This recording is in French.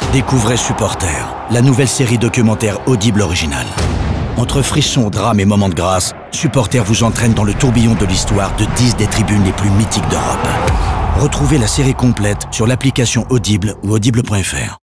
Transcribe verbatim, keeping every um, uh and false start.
Découvrez Supporter, la nouvelle série documentaire Audible originale. Entre frissons, drames et moments de grâce, Supporter vous entraîne dans le tourbillon de l'histoire de dix des tribunes les plus mythiques d'Europe. Retrouvez la série complète sur l'application Audible ou audible point F R.